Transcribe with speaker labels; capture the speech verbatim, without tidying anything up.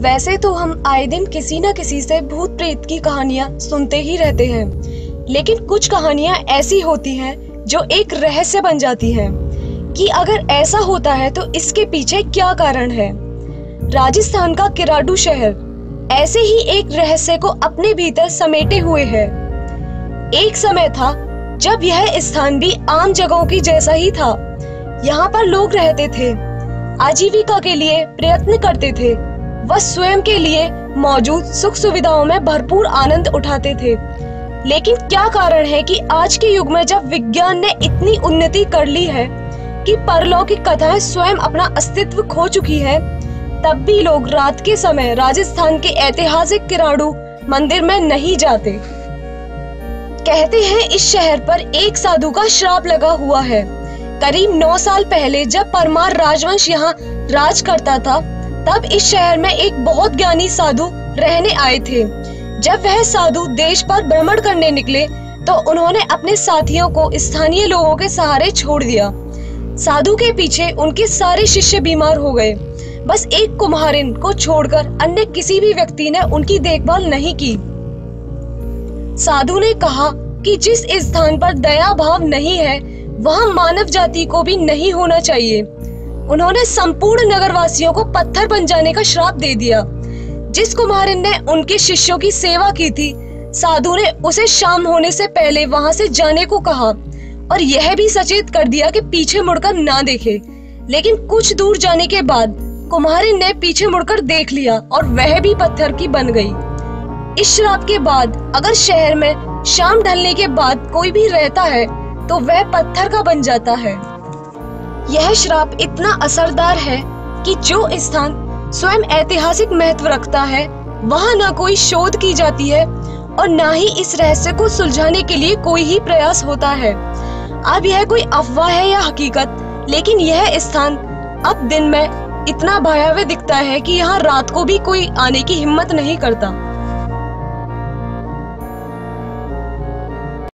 Speaker 1: वैसे तो हम आए दिन किसी न किसी से भूत प्रेत की कहानियां सुनते ही रहते हैं, लेकिन कुछ कहानियां ऐसी होती हैं जो एक रहस्य बन जाती हैं कि अगर ऐसा होता है तो इसके पीछे क्या कारण है। राजस्थान का किराडू शहर ऐसे ही एक रहस्य को अपने भीतर समेटे हुए है। एक समय था जब यह स्थान भी आम जगहों की जैसा ही था। यहाँ पर लोग रहते थे, आजीविका के लिए प्रयत्न करते थे, वह स्वयं के लिए मौजूद सुख सुविधाओं में भरपूर आनंद उठाते थे। लेकिन क्या कारण है कि आज के युग में जब विज्ञान ने इतनी उन्नति कर ली है कि परलौकिक कथाएं स्वयं अपना अस्तित्व खो चुकी है, तब भी लोग रात के समय राजस्थान के ऐतिहासिक किराडू मंदिर में नहीं जाते। कहते हैं इस शहर पर एक साधु का श्राप लगा हुआ है। करीब नौ साल पहले जब परमार राजवंश यहाँ राज करता था, तब इस शहर में एक बहुत ज्ञानी साधु रहने आए थे। जब वह साधु देश पर भ्रमण करने निकले तो उन्होंने अपने साथियों को स्थानीय लोगों के सहारे छोड़ दिया। साधु के पीछे उनके सारे शिष्य बीमार हो गए। बस एक कुम्हारिन को छोड़कर अन्य किसी भी व्यक्ति ने उनकी देखभाल नहीं की। साधु ने कहा कि जिस स्थान पर दया भाव नहीं है, वहाँ मानव जाति को भी नहीं होना चाहिए। उन्होंने संपूर्ण नगरवासियों को पत्थर बन जाने का श्राप दे दिया। जिस कुम्हारिन ने उनके शिष्यों की सेवा की थी, साधु ने उसे शाम होने से पहले वहां से जाने को कहा और यह भी सचेत कर दिया कि पीछे मुड़कर ना देखे। लेकिन कुछ दूर जाने के बाद कुम्हारिन ने पीछे मुड़कर देख लिया और वह भी पत्थर की बन गई। इस श्राप के बाद अगर शहर में शाम ढलने के बाद कोई भी रहता है तो वह पत्थर का बन जाता है। यह श्राप इतना असरदार है कि जो स्थान स्वयं ऐतिहासिक महत्व रखता है, वहाँ न कोई शोध की जाती है और न ही इस रहस्य को सुलझाने के लिए कोई ही प्रयास होता है। अब यह कोई अफवाह है या हकीकत, लेकिन यह स्थान अब दिन में इतना भयावह दिखता है कि यहाँ रात को भी कोई आने की हिम्मत नहीं करता।